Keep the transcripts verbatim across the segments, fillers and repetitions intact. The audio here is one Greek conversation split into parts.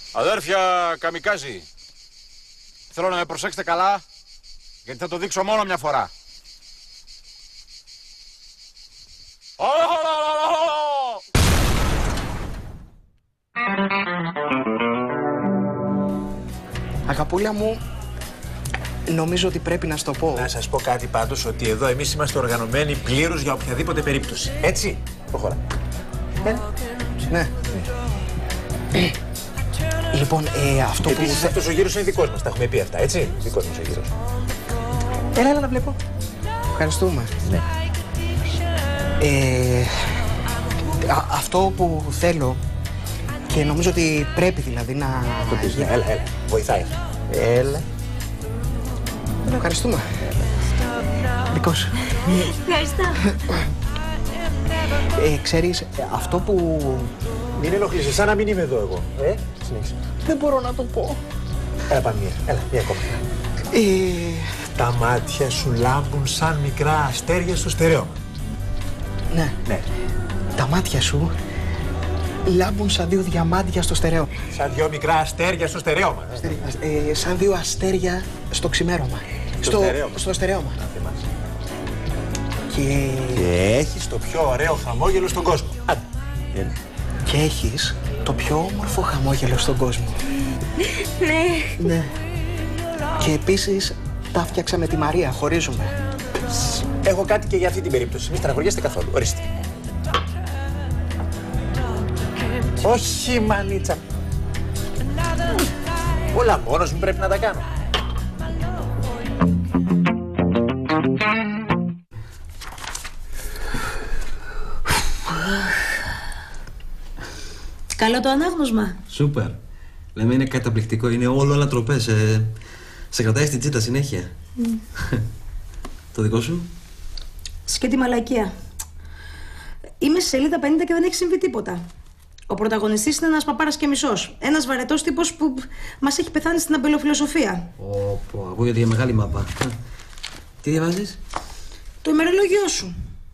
Αδέρφια Καμικάζη, θέλω να με προσέξετε καλά, γιατί θα το δείξω μόνο μια φορά. Αγαπούλα μου, νομίζω ότι πρέπει να σου το πω. Να σας πω κάτι πάντως, ότι εδώ εμείς είμαστε οργανωμένοι πλήρως για οποιαδήποτε περίπτωση. Έτσι, προχωρά. Ε, ναι. Ε, λοιπόν, ε, αυτό Επίσης, που... Επίσης αυτός ο γύρος είναι δικός μας, τα έχουμε πει αυτά, έτσι. Δικός μας ο γύρος. Έλα, έλα να βλέπω. Ευχαριστούμε. Ναι. Ε, α, αυτό που θέλω και νομίζω ότι πρέπει δηλαδή να... Το πεις, ναι. Έλα, έλα. Βοηθάει. Έλα. Ευχαριστούμε. Δικό σου. Ευχαριστώ. Ε, ξέρεις, αυτό που... Μην ενοχλήσεις, σαν να μην είμαι εδώ εγώ. Ε, συνέχισε. Δεν μπορώ να το πω. Έλα, πάμε μία. Έλα, μία ακόμα. Ε... Τα μάτια σου λάμπουν σαν μικρά αστέρια στο στερέωμα. Ναι. Ναι. Τα μάτια σου λάμπουν σαν δύο διαμάντια στο στερέωμα. Σαν δύο μικρά αστέρια στο στερέωμα. Ε, σαν δύο αστέρια στο ξημέρωμα. Στο στερέωμα. Στο στερέωμα. Να θυμάσαι. Και... Και έχεις το πιο ωραίο χαμόγελο στον κόσμο. Άντε. Έλα. Και έχεις το πιο όμορφο χαμόγελο στον κόσμο. Ναι. Ναι. Και επίσης τα φτιάξα με τη Μαρία, χωρίζουμε. Έχω κάτι και για αυτή την περίπτωση. Μη στεναχωριέστε καθόλου. Ορίστε. Όχι, μανίτσα. Όλα μόνος μου πρέπει να τα κάνω. Καλό το ανάγνωσμα. Σούπερ. Λέμε είναι καταπληκτικό, είναι όλο ανατροπές. Ε, σε κρατάει στην τσίτα συνέχεια. Mm. Το δικό σου? Σκέτη μαλακία. Είμαι σε σελίδα πενήντα και δεν έχει συμβεί τίποτα. Ο πρωταγωνιστής είναι ένας παπάρας και μισός. Ένας βαρετός τύπος που μας έχει πεθάνει στην αμπελοφιλοσοφία. Ωπω, ακούγεται για μεγάλη μάπα. Τι διαβάζεις? Το ημερολόγιό σου.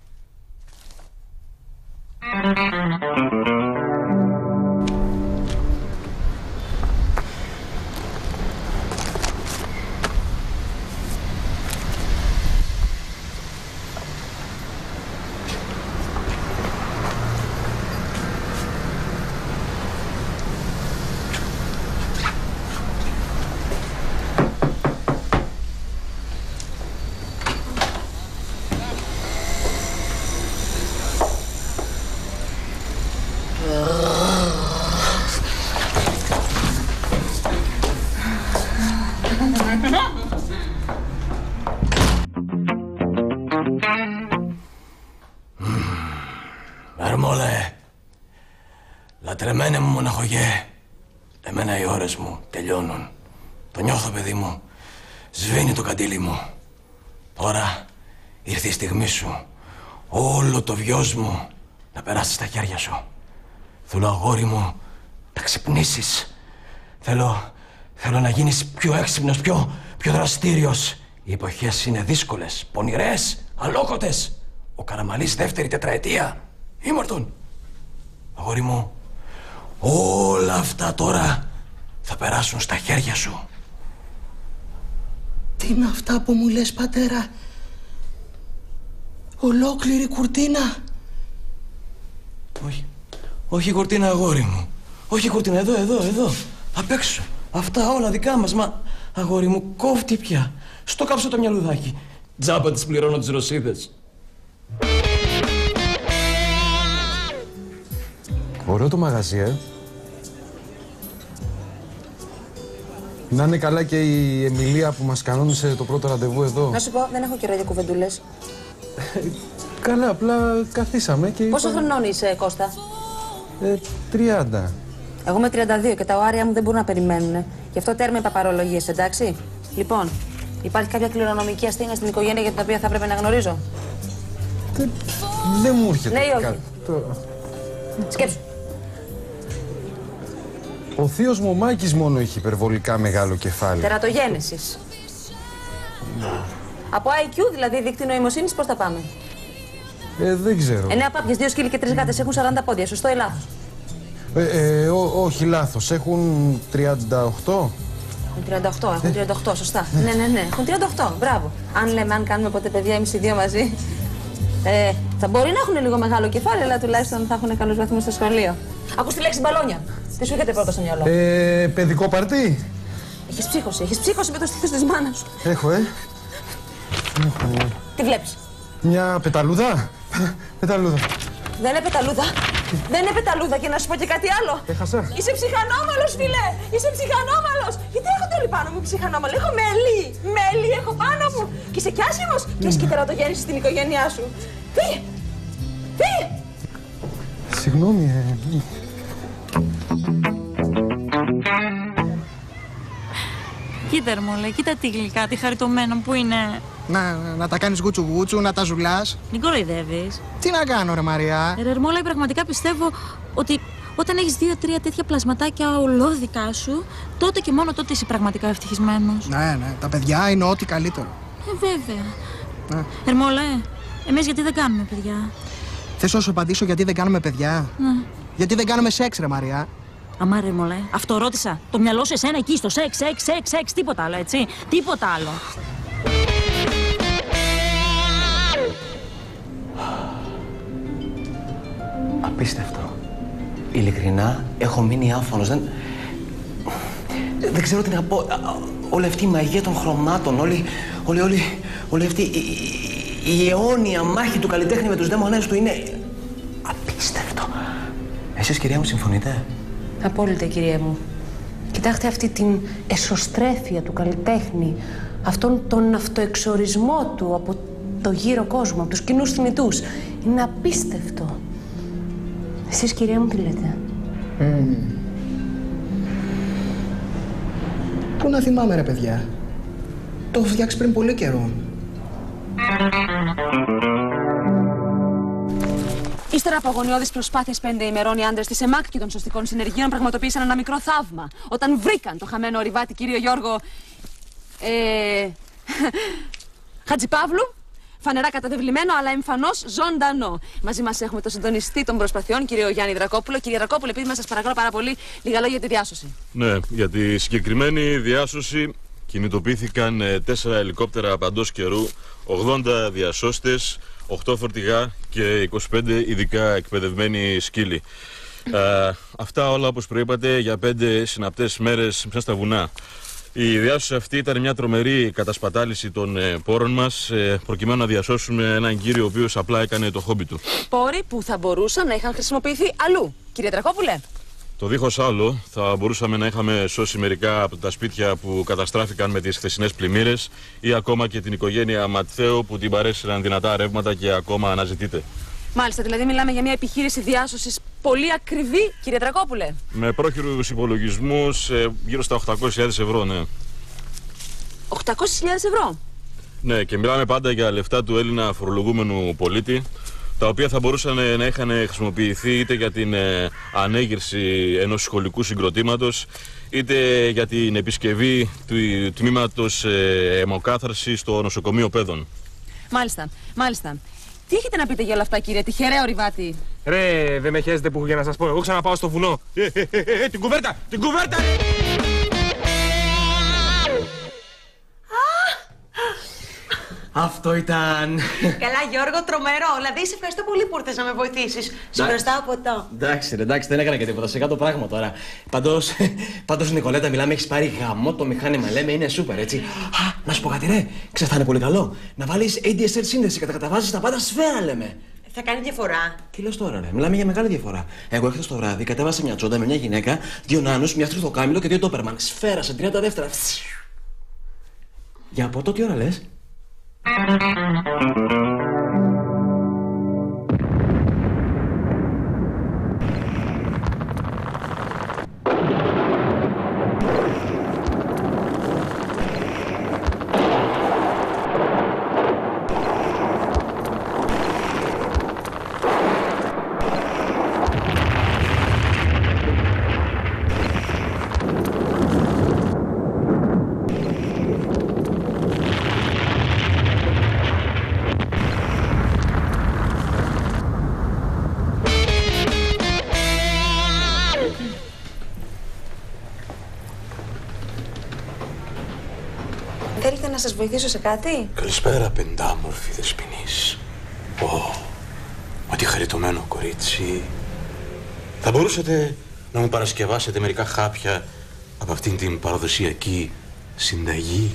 Μερμόλε, λατρεμένε μου μοναχογέ, εμένα οι ώρες μου τελειώνουν. Το νιώθω, παιδί μου, σβήνει το καντήλι μου. Τώρα ήρθε η στιγμή σου, όλο το βιός μου να περάσει στα χέρια σου. Θέλω, αγόρι μου, να ξυπνήσεις. Θέλω, θέλω να γίνεις πιο έξυπνος, πιο, πιο δραστήριος. Οι εποχές είναι δύσκολες, πονηρές, αλόκοτες. Ο Καραμαλής δεύτερη τετραετία. Ήμαρτον. Αγόρι μου, όλα αυτά τώρα θα περάσουν στα χέρια σου. Τι είναι αυτά που μου λες, πατέρα? Ολόκληρη κουρτίνα? Όχι, όχι κουρτίνα, αγόρι μου. Όχι κουρτίνα, εδώ, εδώ, εδώ. Απ' έξω. Αυτά όλα δικά μας, μα... Αγόρι μου, κόφτει πια. Στο κάψω το μυαλουδάκι. Τζάμπα τις πληρώνω τις ρωσίδες. Ωραίο το μαγαζί, ε. Να είναι καλά και η Εμιλία που μας κανόνισε το πρώτο ραντεβού εδώ. Να σου πω, δεν έχω καιρό για κουβεντούλες. Καλά, απλά καθίσαμε και... Πόσο είπα... χρονών είσαι, Κώστα? Ε, τριάντα. Εγώ είμαι τριάντα δύο και τα οάρια μου δεν μπορούν να περιμένουν. Γι' αυτό τέρμα οι παπαρολογίες, εντάξει. Λοιπόν, υπάρχει κάποια κληρονομική ασθένεια στην οικογένεια για την οποία θα έπρεπε να γνωρίζω? Δεν, δεν μου έρχεται. Ναι ή όχι? Κα... Το... Σκέψου. Ο θείος μου ο Μάκης μόνο έχει υπερβολικά μεγάλο κεφάλι. Τερατογένεσης. Ναι. Από άι κιου, δηλαδή δείκτη νοημοσύνης, πώς θα πάμε? Ε, δεν ξέρω. Εννέα πάπιες, δύο σκύλοι και τρεις γάτες έχουν σαράντα πόδια. Σωστό ή λάθος? Ε, ε, ό, όχι, λάθος. Έχουν τριάντα οκτώ. Έχουν τριάντα οκτώ, έχουν τριάντα οκτώ, σωστά. Ναι, ναι, ναι, έχουν τριάντα οκτώ, μπράβο. Αν λέμε, αν κάνουμε ποτέ παιδιά εμείς οι δύο μαζί, ε, θα μπορεί να έχουν λίγο μεγάλο κεφάλι, αλλά τουλάχιστον θα έχουν καλούς βαθμούς στο σχολείο. Ακούς τη λέξη μπαλόνια. Τι σου είχατε πρώτα στο μυαλό? Ε, παιδικό παρτί. Έχεις ψύχωση, έχεις ψύχωση με το στήθος της μάνας σου. Έχω, ε. Έχω, ε. Τι βλέπεις? Μια πεταλούδα. Πεταλούδα. Δεν είναι πεταλούδα. Δεν είναι πεταλούδα και να σου πω και κάτι άλλο. Έχασα. Είσαι ψυχανόμαλος, φίλε. Είσαι ψυχανόμαλος. Γιατί έρχονται όλοι πάνω μου ψυχανόμαλοι? Έχω μέλι. Μέλι έχω πάνω μου. Και είσαι κι άσχημος. Mm. Και έχεις και τερατογέννηση στην οικογένειά σου. Φύγε. Φύγε. Συγγνώμη, ε. Κοίτα, Ερμόλα, κοίτα τι γλυκά, τι χαριτωμένα που είναι. Να, να τα κάνεις γούτσου γούτσου, να τα ζουλάς. Μην κοροϊδεύεις. Τι να κάνω, ρε Μαριά. Ρε Ερμόλα, πραγματικά πιστεύω ότι όταν έχεις δύο-τρία τέτοια πλασματάκια ολόδικα σου, τότε και μόνο τότε είσαι πραγματικά ευτυχισμένος. Ναι, ναι, τα παιδιά είναι ό,τι καλύτερο. Ε, βέβαια. Ναι. Ερμόλα, ε, εμείς γιατί δεν κάνουμε παιδιά? Θες να σου απαντήσω γιατί δεν κάνουμε παιδιά? Ναι. Γιατί δεν κάνουμε σεξ, ρε Μαριά. Αμά ρε Ερμόλα, αυτό ρώτησα. Το μυαλό σου εσένα εκεί στο σεξ, σεξ, σεξ, σεξ, τίποτα άλλο, έτσι. Τίποτα άλλο. Απίστευτο. Ειλικρινά, έχω μείνει άφωνος. Δεν... Δεν ξέρω τι να πω. Όλη αυτή η μαγεία των χρωμάτων, όλη, όλη, όλη, όλη αυτή η, η, η αιώνια μάχη του καλλιτέχνη με τους δαίμονές του είναι απίστευτο. Εσείς, κυρία μου, συμφωνείτε? Απόλυτα, κυρία μου. Κοιτάξτε αυτή την εσωστρέφεια του καλλιτέχνη, αυτόν τον αυτοεξορισμό του από το γύρο κόσμο, από τους κοινούς θνητούς. Είναι απίστευτο. Εσείς, κυρία μου, τι λέτε? Mm. Πού να θυμάμαι, ρε παιδιά. Το έχω φτιάξει πριν πολύ καιρό. Ύστερα από αγωνιώδεις προσπάθειες πέντε ημερών, οι άντρες της ΕΜΑΚ και των σωστικών συνεργείων πραγματοποίησαν ένα μικρό θαύμα. Όταν βρήκαν το χαμένο ορειβάτη κύριο Γιώργο ε... Χατζηπαύλου, φανερά καταδευλημένο αλλά εμφανώς ζωντανό. Μαζί μας έχουμε τον συντονιστή των προσπαθειών, κύριο Γιάννη Δρακόπουλο. Κύριε Δρακόπουλο, επειδή μας σας παρακαλώ πάρα πολύ, λίγα λόγια για τη διάσωση. Ναι, για τη συγκεκριμένη διάσωση κινητοποιήθηκαν τέσσερα ελικόπτερα παντός καιρού, ογδόντα διασώστες, οκτώ φορτηγά και είκοσι πέντε ειδικά εκπαιδευμένοι σκύλοι. Ε, αυτά όλα, όπως προείπατε, για πέντε συναπτές μέρες μέσα στα βουνά. Η διάσωση αυτή ήταν μια τρομερή κατασπατάληση των ε, πόρων μας, ε, προκειμένου να διασώσουμε έναν κύριο ο οποίος απλά έκανε το χόμπι του. Πόροι που θα μπορούσαν να είχαν χρησιμοποιηθεί αλλού. Κύριε Δρακόπουλε. Το δίχως άλλο, θα μπορούσαμε να είχαμε σώσει μερικά από τα σπίτια που καταστράφηκαν με τις χθεσινές πλημμύρες ή ακόμα και την οικογένεια Ματθαίου που την παρέσυραν δυνατά ρεύματα και ακόμα αναζητείται. Μάλιστα, δηλαδή μιλάμε για μια επιχείρηση διάσωσης πολύ ακριβή, κύριε Δρακόπουλε. Με πρόχειρους υπολογισμούς ε, γύρω στα οκτακόσιες χιλιάδες ευρώ, ναι. οκτακόσιες χιλιάδες ευρώ. Ναι, και μιλάμε πάντα για λεφτά του Έλληνα φορολογούμενου πολίτη, τα οποία θα μπορούσαν να είχαν χρησιμοποιηθεί είτε για την ε, ανέγερση ενός σχολικού συγκροτήματος, είτε για την επισκευή του τμήματος ε, αιμοκάθαρσης στο νοσοκομείο Παιδών. Μάλιστα, μάλιστα. Τι έχετε να πείτε για όλα αυτά, κύριε τυχερέ ορειβάτη? Ρε, δεν με χαίρεστε που έχω για να σας πω. Εγώ ξαναπάω στο βουνό. Ε, ε, ε, ε, την κουβέρτα! Την κουβέρτα! Αυτό ήταν. Καλά, Γιώργο, τρομερό. Δηλαδή, σε ευχαριστώ πολύ που ήρθες να με βοηθήσεις. Σου χρωστάω ποτό. Εντάξει, ρε, εντάξει, δεν έκανα και τίποτα. Σε κάτω πράγμα τώρα. Πάντως, πάντως, Νικολέτα, μιλάμε, έχεις πάρει γαμό το μηχάνημα. Λέμε, είναι σούπερ, έτσι. Α, να σου πω κάτι, ρε. Ξέρεις, θα είναι πολύ καλό. Να βάλεις έι ντι ες ελ σύνδεση και τα καταβάζεις τα πάντα σφαίρα, λέμε. Θα κάνει διαφορά. Τι λες τώρα, ρε. Μιλάμε για μεγάλη διαφορά. Εγώ χθες το βράδυ κατέβασα μια τσόντα με μια γυναίκα, δύο νάνους, μια στριθοκάμιλο και δύο τόπερμαν. Σφαίρα σε τριάντα δεύτερα. Για από τότε τι ώρα λες? Θέλετε να σας βοηθήσω σε κάτι? Καλησπέρα, πεντάμορφη δεσποινής. Ω, μα τι χαριτωμένο κορίτσι. Θα μπορούσατε να μου παρασκευάσετε μερικά χάπια από αυτήν την παραδοσιακή συνταγή?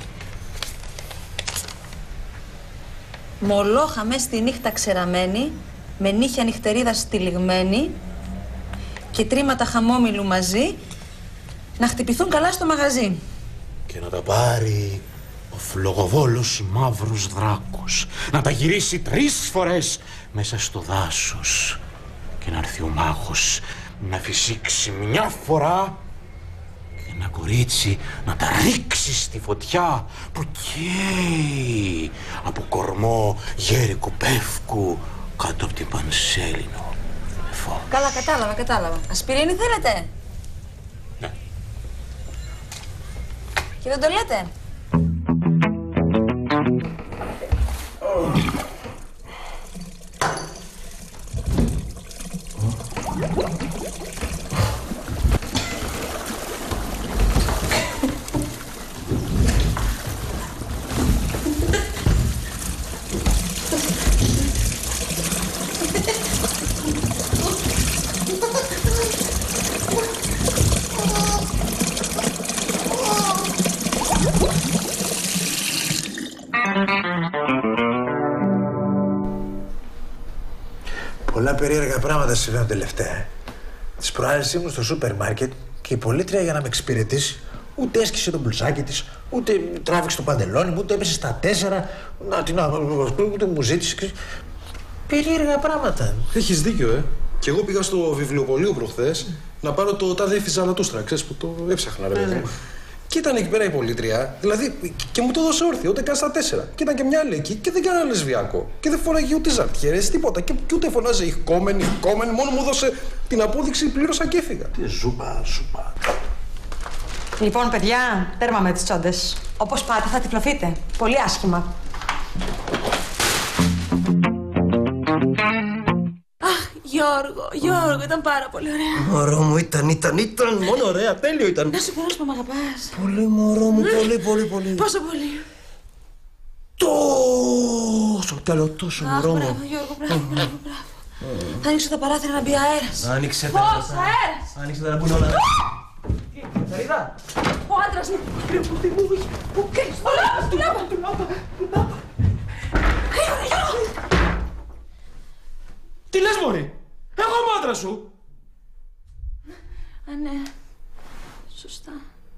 Μολόχα μες στη νύχτα ξεραμένη, με νύχια νυχτερίδα στυλιγμένη και τρίματα χαμόμηλου μαζί, να χτυπηθούν καλά στο μαγαζί. Και να τα πάρει ο φλογοβόλος μαύρος δράκος, να τα γυρίσει τρεις φορές μέσα στο δάσος και να έρθει ο μάγος να φυσήξει μια φορά και ένα κορίτσι να τα ρίξει στη φωτιά που καίει από κορμό γέρικου πεύκου κάτω από την Πανσέλινο. Καλά, κατάλαβα, κατάλαβα. Ασπιρίνη θέλετε? Ναι. Και δεν το λέτε? Πολλά περίεργα πράγματα συμβαίνουν τελευταία. Τις προάλλες ήμουν στο σούπερ μάρκετ και η πολίτρια για να με εξυπηρετήσει ούτε έσκησε το μπλουζάκι της, ούτε τράβηξε το παντελόνι μου, ούτε έπεσε στα τέσσερα, να την ούτε μου ζήτησε. Περίεργα πράγματα. Έχεις δίκιο, ε. Και εγώ πήγα στο βιβλιοπωλείο προχθές να πάρω το τάδε Φιζανατούστρα, ξέρεις που το έψαχνα, ρε παιδί μου. Και ήταν εκεί πέρα η πολίτρια, δηλαδή και μου το έδωσε όρθιο, ούτε καν στα τέσσερα. Και ήταν και μια άλλη εκεί και δεν έκανε λεσβιακό. Και δεν φώναγε ούτε ζαρτιέρες, τίποτα. Και, και ούτε φωνάζε ηχκόμενη, ηχκόμενη, μόνο μου έδωσε την απόδειξη, πλήρωσα και έφυγα. Τι ζούπα, ζούπα. Λοιπόν, παιδιά, τέρμα με τις τσόντες. Όπως πάτε θα τυφλωθείτε. Πολύ άσχημα. Αχ, Γιώργο, Γιώργο, ήταν πάρα πολύ ωραία. Μωρό μου, ήταν, ήταν, ήταν, μόνο ωραία, τέλειο ήταν. Να σου περάσω που μ' αγαπάς. Πολύ, μωρό μου, πολύ, πολύ, πολύ. Πόσο πολύ? Τόσο, τέλο, τόσο, Αχ, μωρό μου. μπράβο, Γιώργο, μπράβο, μπράβο, μπράβο. Θα ανοίξω τα παράθυρα να μπει αέρας. Άνοιξε τα. Φως, αέρας. Άνοιξε τα να μπουν όλα. Κατσαρίδα. Ο άντρας μου, που κλείσει το λάπα, του λάπα, του λάπα, του λάπα. Γιώργο, Γιώργο. Τι λες, μωρή? Εγώ είμαι ο άντρας σου. Α, ναι. Σωστά.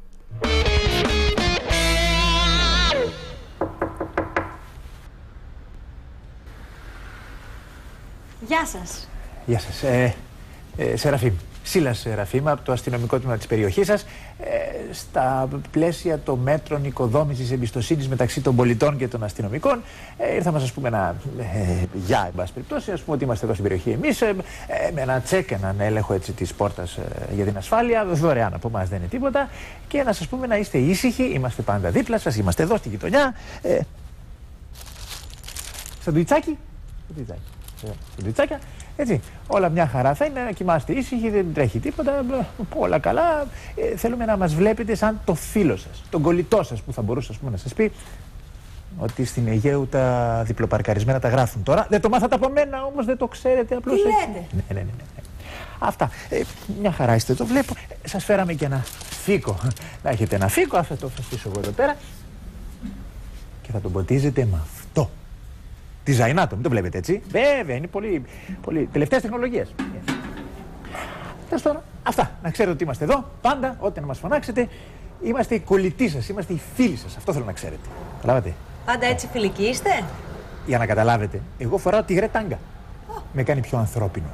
Γεια σας. Γεια σας. Ε, ε, Σεραφείμ. Σίλας Σεραφείμ από το αστυνομικό τμήμα της περιοχής σας. Ε, στα πλαίσια των μέτρων οικοδόμησης εμπιστοσύνης μεταξύ των πολιτών και των αστυνομικών, ε, ήρθαμε να σας πούμε ένα ε, για, εν πάση περιπτώσει, ας πούμε ότι είμαστε εδώ στην περιοχή εμείς, ε, ε, με ένα τσεκ, έναν έλεγχο έτσι, της πόρτας ε, για την ασφάλεια, δωρεάν από εμάς δεν είναι τίποτα, και να σας πούμε να είστε ήσυχοι, είμαστε πάντα δίπλα σας, είμαστε εδώ στη γειτονιά. Ε, Σαντουιτσάκι. Σαντουιτσάκια. Έτσι, όλα μια χαρά θα είναι, να κοιμάστε ήσυχοι, δεν τρέχει τίποτα, όλα καλά. Ε, θέλουμε να μας βλέπετε σαν το φίλο σας, τον κολλητό σας που θα μπορούσε ας πούμε, να σας πει ότι στην Αιγαίου τα διπλοπαρκαρισμένα τα γράφουν τώρα. Δεν το μάθατε από μένα όμως, δεν το ξέρετε απλώς. Τι έτσι. λέτε? Ναι, ναι, ναι, ναι. Αυτά. Ε, μια χαρά είστε, το βλέπω. Ε, σας φέραμε και ένα φίκο. Να έχετε ένα φίκο, αυτό το θα στήσω εγώ εδώ πέρα. Και θα τον ποτίζετε με αυτό. Τη Ζαϊνάτο, μην το βλέπετε έτσι. Βέβαια, είναι πολύ, πολύ τελευταίες τεχνολογίες. Τέλος πάντων, αυτά. Να ξέρετε ότι είμαστε εδώ, πάντα, ό,τι να μας φωνάξετε. Είμαστε οι κολλητοί σας, είμαστε οι φίλοι σας. Αυτό θέλω να ξέρετε. Καταλάβατε. Πάντα έτσι φιλικοί είστε? Για να καταλάβετε, εγώ φοράω τη γρετάγκα. Oh. Με κάνει πιο ανθρώπινο.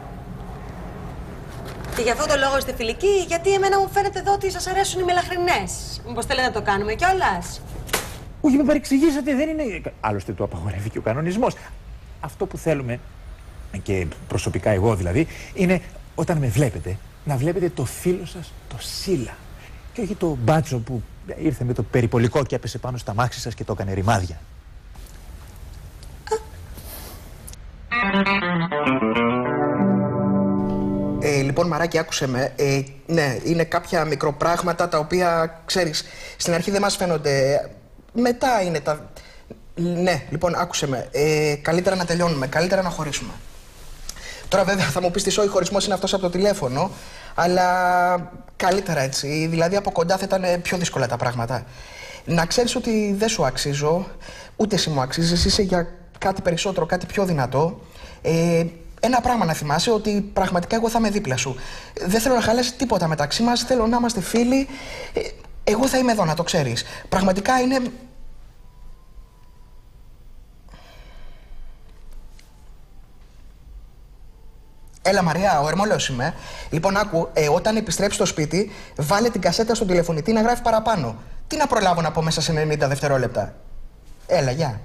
Και γι' αυτό το λόγο είστε φιλικοί, γιατί εμένα μου φαίνεται εδώ ότι σας αρέσουν οι μελαχρινές. Μήπως θέλετε να το κάνουμε κιόλας? Όχι, με παρεξηγήσατε, δεν είναι. Άλλωστε το απαγορεύει και ο κανονισμός. Αυτό που θέλουμε, και προσωπικά εγώ δηλαδή, είναι όταν με βλέπετε, να βλέπετε το φίλο σας, το Σίλα. Και όχι το μπάτσο που ήρθε με το περιπολικό και έπεσε πάνω στα μάξι σας και το έκανε ρημάδια. Ε, λοιπόν, Μαράκι, άκουσε με. Ε, ναι, είναι κάποια μικροπράγματα τα οποία, ξέρεις, στην αρχή δεν μας φαίνονται μετά είναι τα... Ναι, λοιπόν, άκουσε με. Ε, καλύτερα να τελειώνουμε, καλύτερα να χωρίσουμε. Τώρα βέβαια θα μου πεις τι ο χωρισμός είναι αυτός από το τηλέφωνο, αλλά καλύτερα έτσι, δηλαδή από κοντά θα ήταν πιο δύσκολα τα πράγματα. Να ξέρεις ότι δεν σου αξίζω, ούτε εσύ μου αξίζεις, είσαι για κάτι περισσότερο, κάτι πιο δυνατό. Ε, ένα πράγμα να θυμάσαι, ότι πραγματικά εγώ θα είμαι δίπλα σου. Δεν θέλω να χαλάσει τίποτα μεταξύ μας, θέλω να είμαστε φίλοι. Ε, εγώ θα είμαι εδώ, να το ξέρεις. Πραγματικά είναι... Έλα Μαριά, ο Ερμόλεος είμαι. Λοιπόν, άκου, ε, όταν επιστρέψει στο σπίτι, βάλε την κασέτα στον τηλεφωνητή να γράφει παραπάνω. Τι να προλάβω να πω μέσα σε ενενήντα δευτερόλεπτα. Έλα, γεια.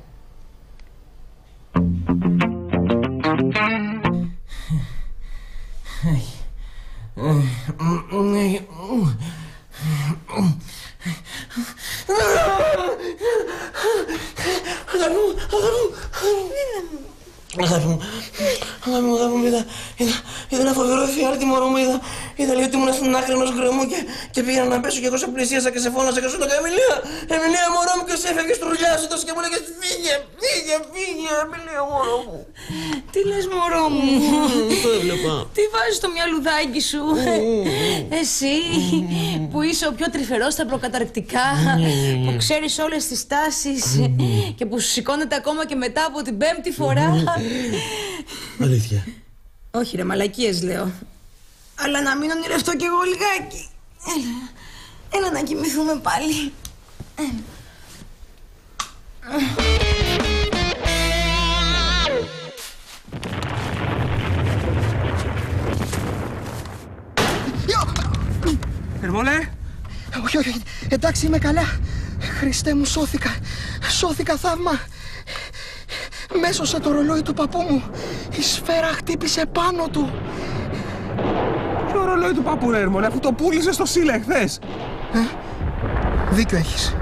Αγάπη μου, αγάπη μου, αγάπη μου, είδα, είδα, είδα ένα φοβερό εφιάλτη μωρό μου, είδα, είδα λέει ότι ήμουν στην άκρη ενός γκρεμού και, και πήγαινα να πέσω και εγώ σε πλησίασα και σε φώνασα και σου έλεγα Εμιλία, Εμιλία μωρό μου και σε έφευγες τρουλιάζοντας και μου έλεγες φύγε, φύγε, φύγε, Εμιλία μωρό μου. Τι λες μωρό μου, το έβλεπα. Τι βάζεις στο μυαλουδάκι σου, εσύ που είσαι ο πιο τρυφερός στα προκαταρκτικά, που ξέρεις όλες τις τάσεις και που σου σηκώνεται ακόμα και μετά από την πέμπτη φορά. Αλήθεια. Όχι ρε, μαλακίες λέω. Αλλά να μην ονειρευτώ κι εγώ λιγάκι. Έλα, έλα να κοιμηθούμε πάλι. Έλα. Ερμόλε! Όχι, όχι, εντάξει είμαι καλά. Χριστέ μου, σώθηκα. Σώθηκα, θαύμα. Μέσωσε το ρολόι του παππού μου. Η σφαίρα χτύπησε πάνω του. Ποιο ρολόι του παππού, ρε Ερμόλε, αφού το πούλησε στο Σίλα εχθές. Ε, δίκιο έχεις.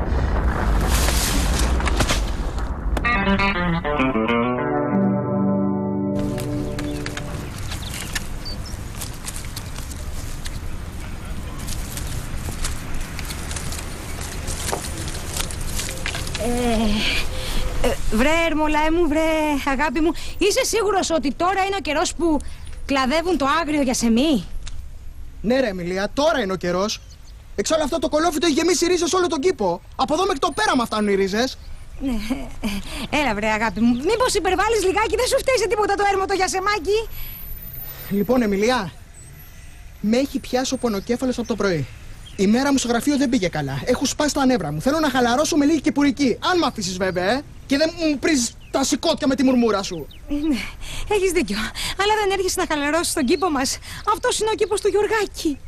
Ε, βρε Ερμολάε μου, βρε αγάπη μου, είσαι σίγουρος ότι τώρα είναι ο καιρός που κλαδεύουν το άγριο για σεμί? Ναι ρε Εμιλία, τώρα είναι ο καιρός. Εξάλλου αυτό το κολόφιτο έχει γεμίσει ρίζες όλο τον κήπο. Από εδώ μέχρι το πέραμα φτάνουν οι ρίζες. Ναι, έλα βρε αγάπη μου, μήπως υπερβάλλεις λιγάκι, δεν σου φταίει σε τίποτα το έρμο το γιασεμάκι? Λοιπόν Εμιλία, με έχει πιάσει ο πονοκέφαλος από το πρωί. Η μέρα μου στο γραφείο δεν πήγε καλά. Έχω σπάσει τα νεύρα μου. Θέλω να χαλαρώσω με λίγη κυπουρική. Αν μ' αφήσεις βέβαια, ε, και δεν μου πρίζεις τα σηκώτια με τη μουρμούρα σου. Ναι, έχεις δίκιο. Αλλά δεν έρχεσαι να χαλαρώσεις τον κήπο μας. Αυτός είναι ο κήπος του Γιωργάκη.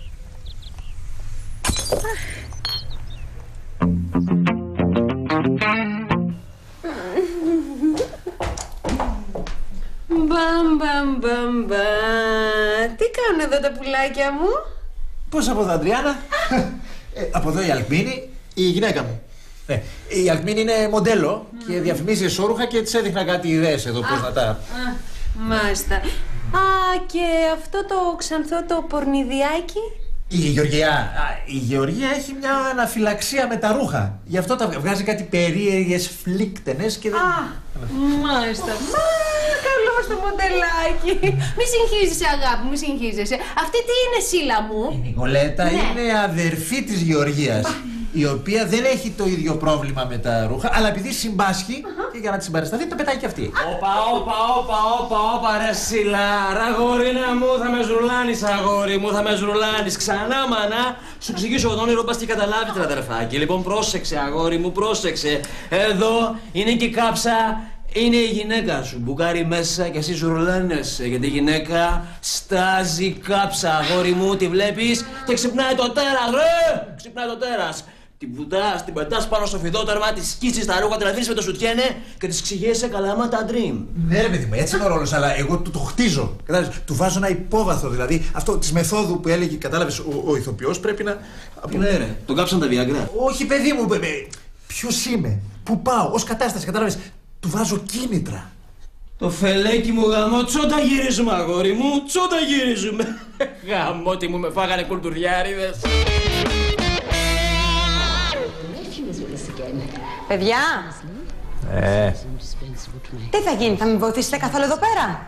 Μπαμ, μπαμ, μπαμ, μπαμ. Τι κάνουν εδώ τα πουλάκια μου? Πώς από εδώ, Αντριάννα? ε, από εδώ η Αλκμίνη, η γυναίκα μου. Ε, η Αλκμίνη είναι μοντέλο mm. και διαφημίζει εσώρουχα και της έδειχνα κάτι ιδέες εδώ πώς να τα... Α, μάλιστα. Α, και αυτό το ξανθό το πορνιδιάκι? Η Γεωργία, η Γεωργία έχει μια αναφυλαξία με τα ρούχα. Γι' αυτό τα βγάζει κάτι περίεργες φλίκτενες και δεν... Α, μάλιστα. Μα, καλό στο μοντελάκι. Μη συγχύζεσαι αγάπη, μη συγχύζεσαι. Αυτή τι είναι, Σίλα μου? Η Νικολέτα ναι. είναι αδερφή της Γεωργίας, η οποία δεν έχει το ίδιο πρόβλημα με τα ρούχα, αλλά επειδή συμπάσχει uh-huh. και για να τη συμπαρασταθεί το πετάει και αυτή. Όπα, όπα, όπα, όπα, όπα, ρε Σίλα, αγορίνα μου, θα με ζουρλάνεις αγόρι μου, θα με ζουρλάνεις. Ξανά μανά, σου εξηγήσω το όνειρο, πας και καταλάβει τραδερφάκι. Λοιπόν, πρόσεξε αγόρι μου, πρόσεξε. Εδώ είναι και η κάψα. Είναι η γυναίκα σου, μπουκάρει μέσα και εσύ ζουρλάνεσαι. Γιατί η γυναίκα στάζει κάψα, αγόρι μου, τη βλέπεις και ξυπνάει το τέρας, ρε! Ξυπνάει το τέρας. Την βουτάς, την πετάς πάνω στο φιδόταρμα, τη σκίσεις τα ρούχα, την αφήνεις με το σουτιένε και της ξηγέσαι καλάματα dream. Ναι, ρε παιδί μου, έτσι είναι ο ρόλος, αλλά εγώ του το χτίζω. Κατάλαβες, του βάζω ένα υπόβαθρο, δηλαδή αυτό της μεθόδου που έλεγε, κατάλαβες, ο, ο ηθοποιός πρέπει να. Ναι, ρε, τον κάψαν τα Viagra. Όχι, παιδί μου, παιδί. Ποιος είμαι, πού πάω, ως κατάσταση, κατάλαβες. Του βάζω κίνητρα. Το φελέκι μου γαμώ, τσόντα γυρίζουμε αγόρι μου, τσόντα γυρίζουμε. Γαμώ τι μου με φάγανε κουλτουριάριδες. Παιδιά, Ε, τι θα γίνει, θα με βοηθήσετε καθόλου εδώ πέρα?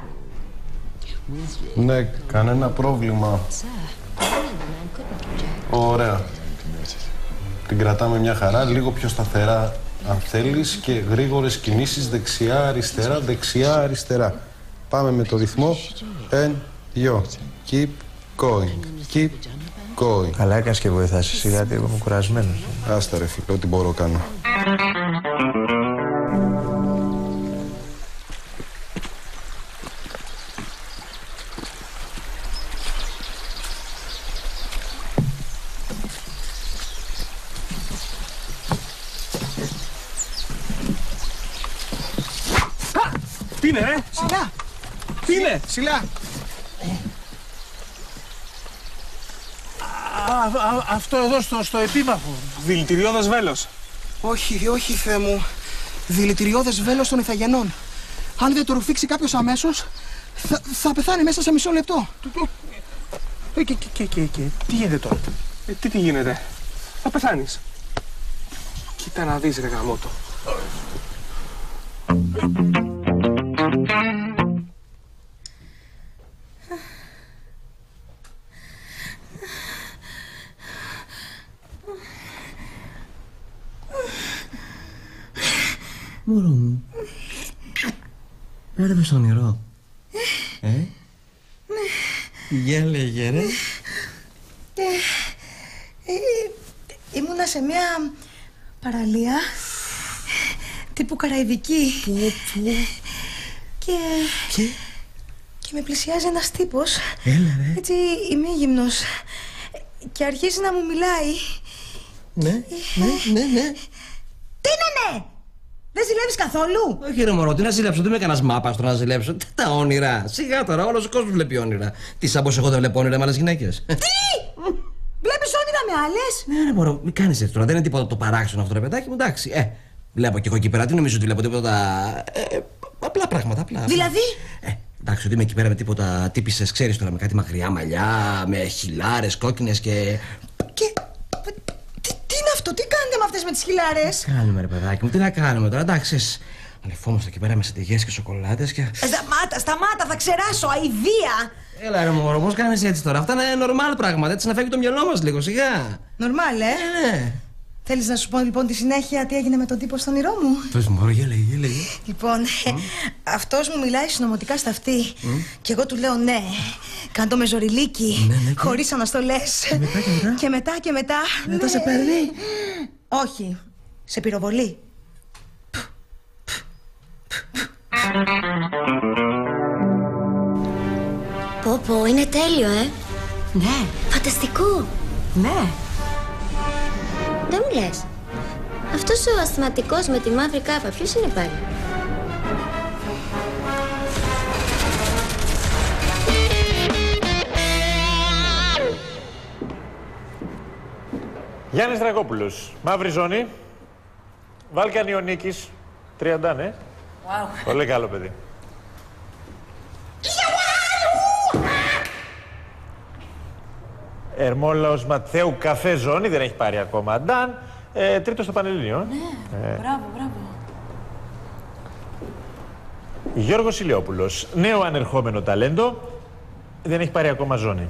Ναι, κανένα πρόβλημα. Ωραία. Την κρατάμε μια χαρά, λίγο πιο σταθερά αν θέλεις και γρήγορες κινήσεις δεξιά-αριστερά, δεξιά-αριστερά. Πάμε με το ρυθμό. Εν, δυο. Keep going. Keep going. καλά έκανες και βοηθάς εσύ, γιατί εγώ είμαι κουρασμένος. Άστα ρε φίλε, ό,τι μπορώ κάνω. Τι είναι, ρε! Σιλά! Τι είναι! Σιλά! Α, α, αυτό εδώ στο, στο επίμαχο. Δηλητηριώδες βέλος. Όχι, όχι, Θεέ μου. Δηλητηριώδες βέλος των ηθαγενών. Αν δεν το ρουφήξει κάποιος αμέσως, θα, θα πεθάνει μέσα σε μισό λεπτό. Ε, και, και, και, και, και, τι γίνεται τώρα? Ε, τι τι γίνεται? Θα πεθάνεις. Κοίτα να δεις, ρε γαμότο. Μωρό μου. Έρευες στο όνειρο. Ε? Ναι. Για λέγε ρε. Ε, ε, ήμουνα σε μια παραλία τύπου καραϊβική. Πού, πού. Και... Και... και με πλησιάζει ένας τύπος. Έλα ρε. Έτσι ημίγυμνος. Και αρχίζει να μου μιλάει. Ναι, ναι, ναι, ναι. Τι είναι ναι! Δεν ζηλεύεις καθόλου! Όχι ρε μωρό, τι να ζηλέψω, δεν με έκανας μάπα στο να ζηλέψω. Τι τα όνειρα, σιγά τώρα, όλος ο κόσμος βλέπει όνειρα. Τι σαν πως εγώ δεν βλέπω όνειρα με άλλες γυναίκες. Τι! Βλέπεις όνειρα με άλλες! Ναι ρε μωρό, μην κάνεις έτσι τώρα, δεν είναι τίποτα το παράξενο αυτό ρε παιδάκι μου, εντάξει. Ε, βλέπω κι εγώ εκεί πέρα, τι νομίζω ότι βλέπω τίποτα... Ε, απλά πράγματα, απλά. Δηλαδή? Ε, εντάξει, ότι είμαι εκεί πέρα με τίποτα τύπισσες, ξέρεις τώρα, με κάτι μακριά μαλλιά, με χιλάρες, κόκκινες και... Και... Τι είναι αυτό, τι κάνετε με αυτές με τις χιλάρες? Τι κάνουμε ρε παιδάκι μου, τι να κάνουμε τώρα, εντάξει. Αλεφόμαστε εκεί πέρα με σεντεγιές και σοκολάτες και... Σταμάτα, σταμάτα, θα ξεράσω, αηδία! Έλα ρε μωρό, πώς κάνεις έτσι τώρα, αυτά είναι νορμάλ πράγματα, έτσι να φεύγει το μυαλό μας λίγο, σιγά. Νορμάλ, ε? Ε, ναι. Θέλεις να σου πω λοιπόν τη συνέχεια τι έγινε με τον τύπο στον όνειρό μου? Πες μου μωρό, γέλεγε, γέλεγε. Λοιπόν, mm. αυτός μου μιλάει συνωμοτικά στα αυτή mm. και εγώ του λέω ναι, κάντο με ζωριλίκι, ναι, ναι, χωρίς αναστολές. Και μετά και μετά. Και μετά και μετά. Μετά ναι. σε παίρνει. Όχι, σε πυροβολεί. Πω πω, είναι τέλειο, ε. Ναι. Φανταστικό. Ναι. Δεν μου λες. Αυτός ο ασθηματικός με τη μαύρη κάπα, ποιος είναι πάλι? Γιάννης Δρακόπουλος, μαύρη ζώνη. Βάλκαν Ιωνίκης, τριάντα, ναι. Wow. Πολύ καλό παιδί. Ερμόλαος Ματθαίου, καφέ ζώνη, δεν έχει πάρει ακόμα. Νταν, ε, τρίτο στο Πανελλήνιο. Ναι, ε. μπράβο, μπράβο. Γιώργος Ηλιόπουλος, νέο ανερχόμενο ταλέντο, δεν έχει πάρει ακόμα ζώνη.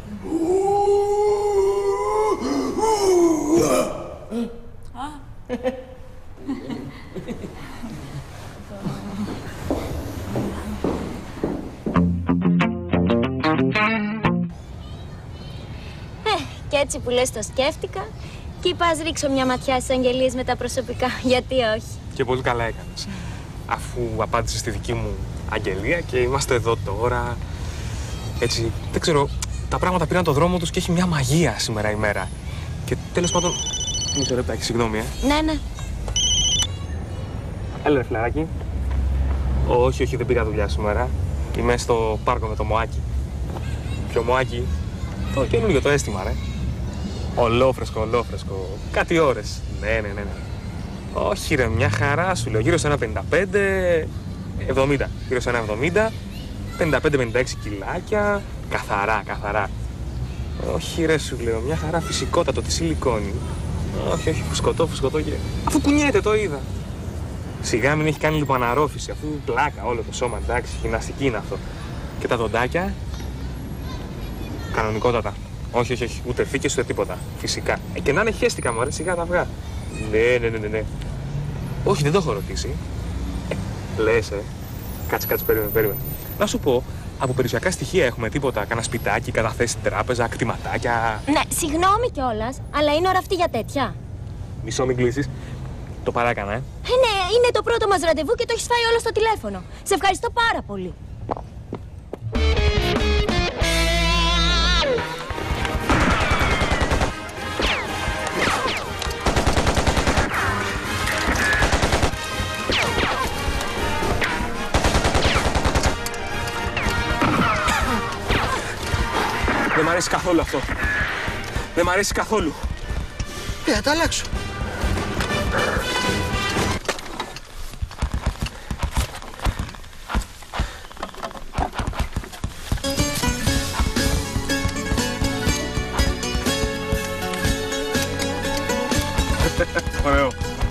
Και έτσι που λες το σκέφτηκα και είπα ας ρίξω μια ματιά στις αγγελίες με τα προσωπικά. Γιατί όχι? Και πολύ καλά έκανες. Αφού απάντησες στη δική μου αγγελία και είμαστε εδώ τώρα. Έτσι, δεν ξέρω, τα πράγματα πήραν το δρόμο τους και έχει μια μαγεία σήμερα η μέρα. Και τέλος πάντων... Μισό λεπτάκι, συγγνώμη, ε. Ναι, ναι. Έλα ρε φιλαράκι. Όχι, όχι, δεν πήγα δουλειά σήμερα. Είμαι στο πάρκο με το Μωάκι. Ποιο Μωάκι? Το καινούργιο το αίσθημα, ρε. Ολόφρεσκο, ολόφρεσκο. Κάτι ώρες. Ναι, ναι, ναι, ναι. Όχι ρε, μια χαρά σου λέω. Γύρω σε ένα πενήντα πέντε, εβδομήντα. Γύρω σε ένα εβδομήντα, πενήντα πέντε πενήντα έξι κιλάκια. Καθαρά, καθαρά. Όχι ρε σου λέω, μια χαρά φυσικότατο τη σιλικόνη. Όχι, όχι, φουσκωτό, φουσκωτό και. Αφού κουνιέται, το είδα. Σιγά μην έχει κάνει λιποαναρρόφηση, αφού πλάκα όλο το σώμα, εντάξει, γυμναστική είναι αυτό. Και τα δοντάκια. Κανονικότατα. Όχι, όχι, όχι. Ούτε θήκες ούτε τίποτα. Φυσικά. Ε, και να είναι χέστηκα, μωρέ, σιγά τα αυγά. Ναι, ναι, ναι, ναι, ναι. Όχι, δεν το έχω ρωτήσει. Ε, λες, ε. Κάτσε, κάτσε, περίμενε, περίμενε. Να σου πω, από περιουσιακά στοιχεία έχουμε τίποτα. Κάνα σπιτάκι, καταθέσει στην τράπεζα, κτηματάκια. Ναι, συγγνώμη κιόλας, αλλά είναι ώρα αυτή για τέτοια. Μισό, μην κλείσεις. Το παράκανα, ε. Ε, ναι, είναι το πρώτο μας ραντεβού και το έχεις φάει όλο στο τηλέφωνο. Σε ευχαριστώ πάρα πολύ. Δεν μ' αρέσει καθόλου αυτό. Δεν μ' αρέσει καθόλου. Ε, θα τα αλλάξω. Ωραίο.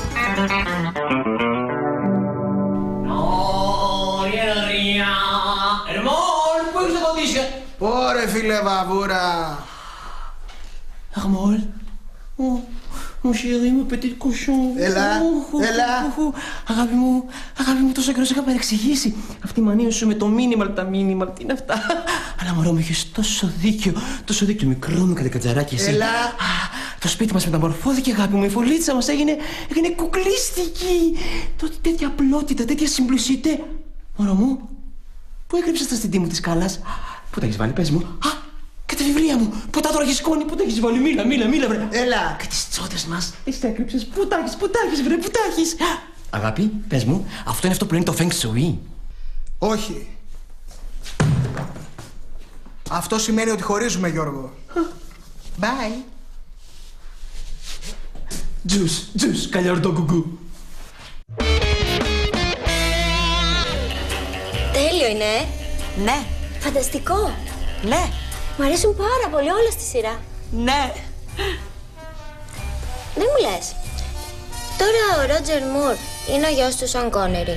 Ωρε φίλε βαβούρα. Αρμόλ. Μου chéri, μου petit cochon. Έλα, έλα. Αγάπη μου, αγάπη μου, τόσο καιρό σε είχα παρεξηγήσει. Αυτή η μανία σου με το μίνιμαλ, τα μίνιμαλ, τι είναι αυτά. Αλλά μωρό μου, είχες τόσο δίκιο, τόσο δίκιο. Μικρό μου κατεκατζαράκι εσύ. Έλα. Το σπίτι μας μεταμορφώθηκε, αγάπη μου. Η φωλίτσα μας έγινε, έγινε κουκλίστικη. Τότε τέτοια απλότητα, τέτοια συμπλουσιτέ. Μωρό μου, πού έκρυψες τα στεντή μου της σκάλας. Πού τα έχεις βάλει, πες μου. Α, και τα βιβλία μου. Πού τα τώρα έχεις κόνη, πού τα έχεις βάλει. Μίλα, μίλα, μίλα, βρε. Έλα. Και τις τσότες μας. Τις τα έκρυψες. Πού τα έχεις, πού τα έχεις, βρε, πού τα έχεις. Αγάπη, πες μου, αυτό είναι αυτό που λένε το Feng Shui. Όχι. Αυτό σημαίνει ότι χωρίζουμε, Γιώργο. Bye. Τζους, τζους, καλιαρντό κουκού. Τέλειο είναι, Ναι. φανταστικό. Ναι. Μου αρέσουν πάρα πολύ όλα στη σειρά. Ναι. Δεν μου λες. Τώρα ο Ρότζερ Μουρ είναι ο γιος του Σον Κόνερι.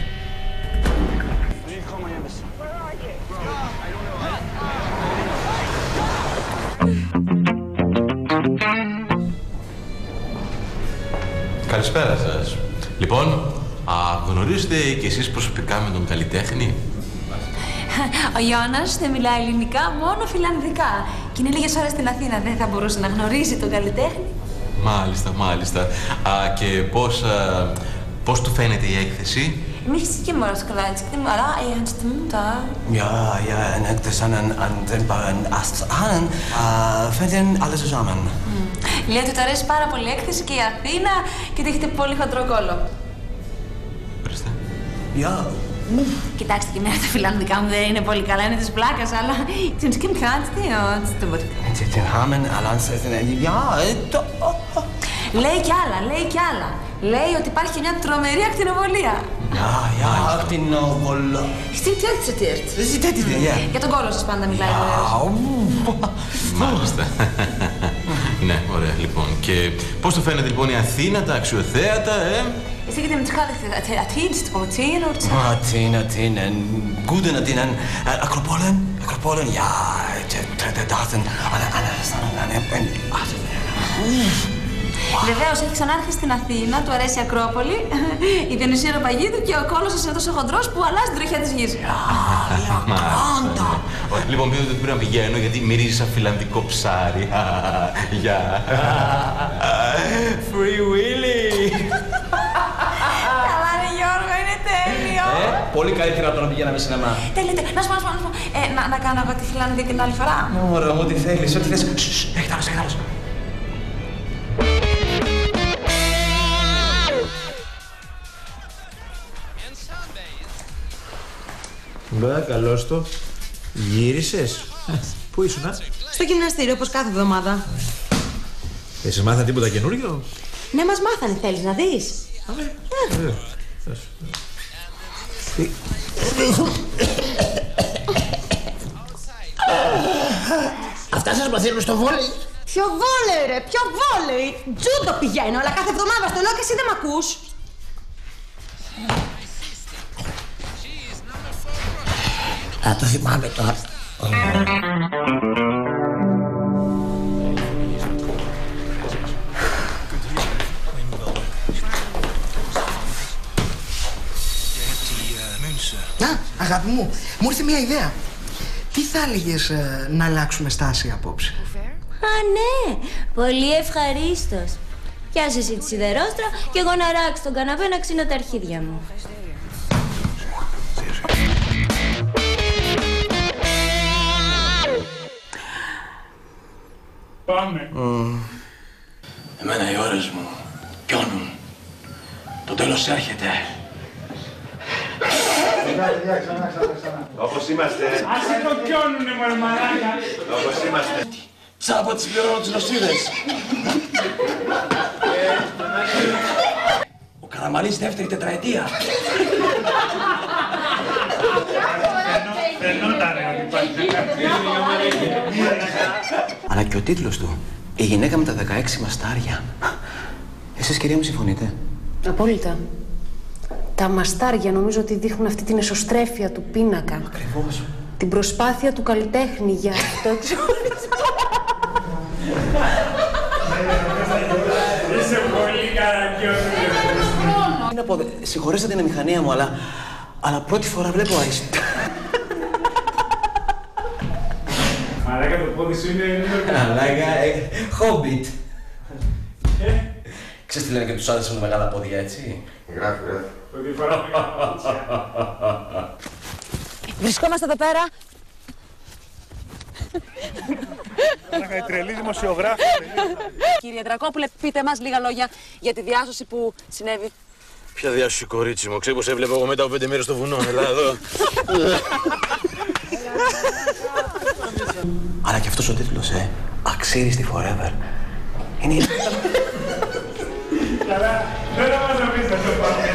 Καλησπέρα σας. Λοιπόν, α, γνωρίζετε κι εσείς προσωπικά με τον καλλιτέχνη? Ο Ιώνας δεν μιλάει ελληνικά, μόνο φιλανδικά. Και είναι λίγες ώρες στην Αθήνα. Δεν θα μπορούσε να γνωρίζει τον καλλιτέχνη. Μάλιστα, μάλιστα. Α, και πώς, α, πώς του φαίνεται η έκθεση? Mich ist immer das Gleiche, αλλά ernst da. Ja, ja, en έκθεση an den Baren Astahnen, φαίνεται alle zusammen. Λέει ότι του αρέσει πάρα πολύ η έκθεση και η Αθήνα και ότι έχετε πολύ χοντρό κόλλο. Ορίστε. Ja. Κοιτάξτε, και εμένα τα φιλανδικά μου δεν είναι πολύ καλά, είναι της πλάκας, αλλά την σκύμ κάτστε, το μπορεί. Den Hamen, allein, ja, το... Λέει κι άλλα, λέει κι άλλα. Λέει ότι υπάρχει και μια τρομερή ακτινοβολία. Ja, ja, ακτινοβολία. Stimmt jetzt zitiert. Zitiert, ja. Για τον κόλλο σας πάντα μιλάει. Μάλιστα. Ναι, ωραία, λοιπόν. Και πώς του φαίνεται λοιπόν η Αθήνα, τα αξιοθέατα, ε? Is ik dem Athen, Athen, Athen oder? Athen, Athen, guten Athen, Akropolen, Akropolen, ja, der Daten, Βεβαίως, έχει ξανάρθει στην Αθήνα, του αρέσει η Ακρόπολη, η Διονυσία Ροπαγίδου και ο κόλος σας είναι τόσο χοντρός που αλλάζει την τροχιά της γης. Λοιπόν, πείτε ότι πρέπει να πηγαίνω γιατί μυρίζει σαν φιλανδικό ψάρι. Γεια. Free Willy. Καλά ρε Γιώργο, είναι τέλειο. Ε, πολύ καλύτερα από το να πηγαίναμε σινεμά. Τέλειο, τέλειο. Να σου πω, να σου πω. Ε, να, να κάνω εγώ τη Φιλανδία την άλλη φορά. Ωραία, μου ό,τι θέλεις, ό,τι θες. Έχει άλλος, έχει άλλος. Μπα, καλώς το. Γύρισες. Πού ήσουνα? Στο γυμναστήριο, όπως κάθε εβδομάδα. Δεν σε μάθα τίποτα καινούριο? Ναι, μας μάθανε. Θέλεις να δεις? Ε. Αυτά σας μαθαίνουν στο βόλι. Ποιο βόλεϊ ρε, ποιο βόλεϊ. Τζούντο πηγαίνω, αλλά κάθε εβδομάδα στο λέω και εσύ δεν μ' ακούς. Α, το θυμάμαι τώρα. Να, αγάπη μου, μου ήρθε μια ιδέα. Τι θα έλεγες ε, να αλλάξουμε στάση απόψε? Α, ναι, πολύ ευχαρίστως. Πιάσε εσύ τη σιδερόστρα και εγώ να ράξω τον καναπέ να ξύνω τα αρχίδια μου. Πάμε. Mm. Εμένα οι ώρες μου πιώνουν. Το τέλος έρχεται. Όπως είμαστε. Ας το πιώνουνε μωρέ μαλάκα. Όπως είμαστε. Τσάπα τις πληρώνω τις νοσίδες. Ο Καραμαλής δεύτερη τετραετία. Αλλά και ο τίτλος του, η γυναίκα με τα δεκαέξι μαστάρια. Εσείς, κυρία μου, συμφωνείτε? Απόλυτα. Τα μαστάρια νομίζω ότι δείχνουν αυτή την εσωστρέφεια του πίνακα. Ακριβώς. Την προσπάθεια του καλλιτέχνη για αυτό εξορισμό. Είσαι πολύ καραγκιόζη. Τι να πω, συγχωρέστε την αμηχανία μου, αλλά, αλλά πρώτη φορά βλέπω άισι. Μαλάκα το πόδι σου είναι... Μαλάκα, Χόμπιτ. Ξέρεις τι λένε και τους άντρες με μεγάλα πόδια, έτσι? Γράφει, γράφει. Βρισκόμαστε εδώ πέρα. Μαλάκα, η τρελή δημοσιογράφη. Κύριε Δρακόπουλε, πείτε μας λίγα λόγια για τη διάσωση που συνέβη. Ποια διάσωση, κορίτσι μου? Ξέρεις πως έβλεπα εγώ μετά από πέντε μέρες στο βουνό, έλα εδώ. Αλλά και αυτός ο τίτλος, ε, Αξίριστη Forever. Είναι... Καλά, δεν θα μας αφήσεις να το πάμε.